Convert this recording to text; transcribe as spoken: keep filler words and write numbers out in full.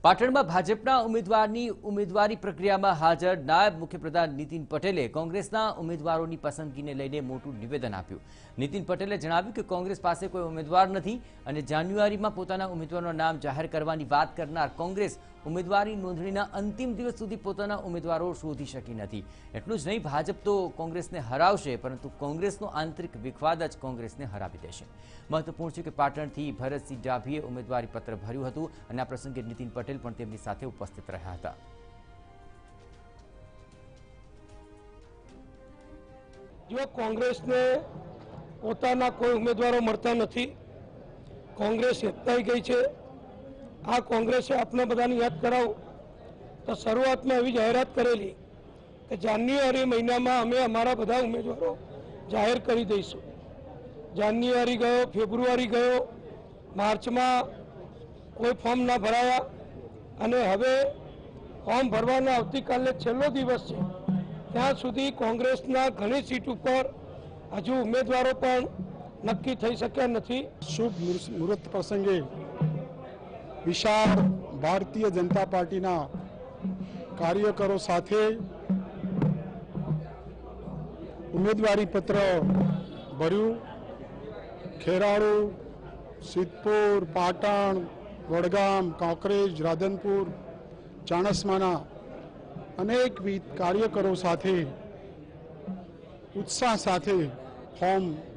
પાટણમાં ભાજપના ઉમેદવારની ઉમેદવારી પ્રક્રિયામાં હાજર નાયબ મુખ્યપ્રધાન નીતિન પટેલે કોંગ્રેસના ઉમેદવારોની પસંદગીને લઈને મોટું નિવેદન આપ્યું। નીતિન પટેલે જણાવ્યું કે કોંગ્રેસ પાસે કોઈ ઉમેદવાર નથી અને જાન્યુઆરીમાં પોતાના ઉમેદવારોનું નામ જાહેર કરવાની વાત કરનાર કોંગ્રેસ ઉમેદવારી નોંધણીના અંતિમ દિવસ સુધી પોતાના ઉમેદવારો શોધી શકી નથી। એટલું જ નહીં, ભાજપ તો કોંગ્રેસને હરાવશે, પરંતુ કોંગ્રેસનો આંતરિક વિખવાદ જ કોંગ્રેસને હરાવી દેશે। મહત્વપૂર્ણ છે કે પાટણથી ભરતસિંહ ડાભીએ ઉમેદવારી પત્ર ભર્યું હતું અને આ પ્રસંગે નીતિન પટેલ પણ તેમની સાથે ઉપસ્થિત રહ્યા હતા। જો કોંગ્રેસને પોતાના કોઈ ઉમેદવારો મળતા નથી, કોંગ્રેસ એકતાઈ ગઈ છે। આ કોંગ્રેસે આપને બધાને યાદ કરાવું તો શરૂઆતમાં એવી જાહેરાત કરેલી કે જાન્યુઆરી મહિનામાં અમે અમારા બધા ઉમેદવારો જાહેર કરી દઈશું। જાન્યુઆરી ગયો, ફેબ્રુઆરી ગયો, માર્ચમાં કોઈ ફોર્મ ના ભરાયા અને હવે ફોર્મ ભરવાનો આવતીકાલે છેલ્લો દિવસ છે, ત્યાં સુધી કોંગ્રેસના ઘણી સીટ ઉપર હજુ ઉમેદવારો પણ નક્કી થઈ શક્યા નથી। શુભ મુહૂર્ત પ્રસંગે વિશાળ ભારતીય જનતા પાર્ટીના કાર્યકરો સાથે ઉમેદવારી પત્ર ભર્યું। ખેરાળુ, સિદ્ધપુર, પાટણ, વડગામ, કાંકરેજ, રાધનપુર, ચાણસ્માના અનેકવિધ કાર્યકરો સાથે ઉત્સાહ સાથે ફોર્મ